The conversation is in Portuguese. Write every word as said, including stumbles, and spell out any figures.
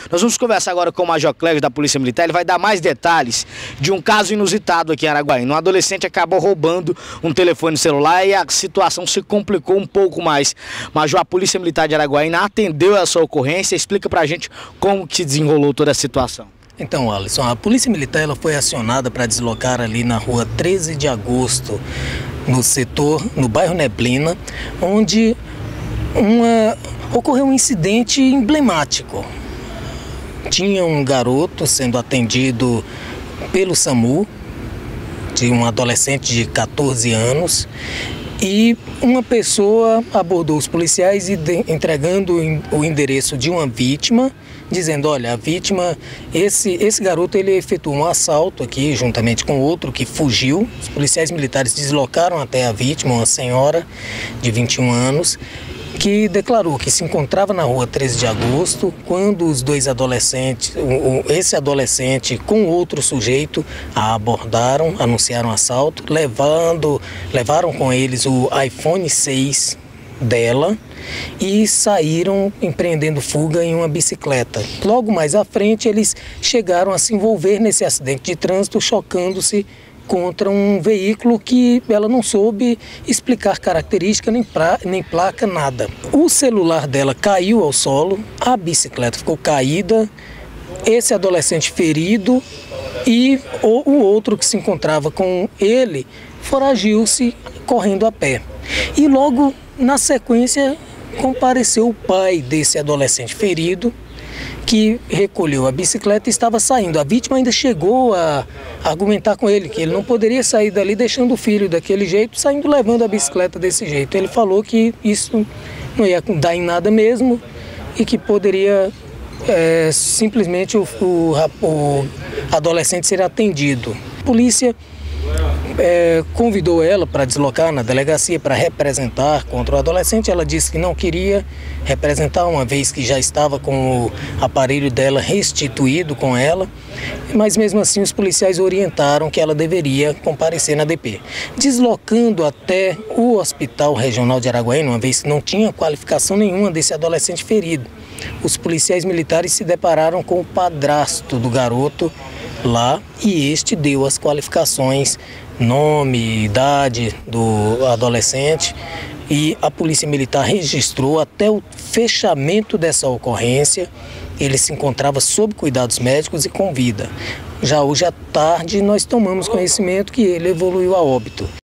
Nós vamos conversar agora com o Major Clégio da Polícia Militar. Ele vai dar mais detalhes de um caso inusitado aqui em Araguaína. Um adolescente acabou roubando um telefone celular e a situação se complicou um pouco mais. Major, a Polícia Militar de Araguaína atendeu essa ocorrência. Explica pra gente como que desenrolou toda a situação. Então, Alisson, a Polícia Militar ela foi acionada para deslocar ali na rua treze de agosto, no setor, no bairro Neblina, onde uma, ocorreu um incidente emblemático. Tinha um garoto sendo atendido pelo SAMU, de um adolescente de quatorze anos, e uma pessoa abordou os policiais entregando o endereço de uma vítima, dizendo, olha, a vítima, esse, esse garoto ele efetuou um assalto aqui juntamente com outro que fugiu. Os policiais militares deslocaram até a vítima, uma senhora de vinte e um anos, que declarou que se encontrava na rua treze de agosto, quando os dois adolescentes, esse adolescente com outro sujeito a abordaram, anunciaram assalto, levando, levaram com eles o iPhone seis dela e saíram empreendendo fuga em uma bicicleta. Logo mais à frente, eles chegaram a se envolver nesse acidente de trânsito, chocando-se contra um veículo que ela não soube explicar característica, nem, pra, nem placa, nada. O celular dela caiu ao solo, a bicicleta ficou caída, esse adolescente ferido e o, o outro que se encontrava com ele foragiu-se correndo a pé. E logo na sequência compareceu o pai desse adolescente ferido, que recolheu a bicicleta e estava saindo. A vítima ainda chegou a argumentar com ele que ele não poderia sair dali deixando o filho daquele jeito, saindo levando a bicicleta desse jeito. Ele falou que isso não ia dar em nada mesmo e que poderia é, simplesmente o, o, o adolescente ser atendido. A polícia É, convidou ela para deslocar na delegacia para representar contra o adolescente. Ela disse que não queria representar, uma vez que já estava com o aparelho dela restituído com ela, mas mesmo assim os policiais orientaram que ela deveria comparecer na D P. Deslocando até o Hospital Regional de Araguaína, uma vez que não tinha qualificação nenhuma desse adolescente ferido, os policiais militares se depararam com o padrasto do garoto lá e este deu as qualificações, nome, idade do adolescente, e a Polícia Militar registrou até o fechamento dessa ocorrência. Ele se encontrava sob cuidados médicos e com vida. Já hoje à tarde nós tomamos conhecimento que ele evoluiu a óbito.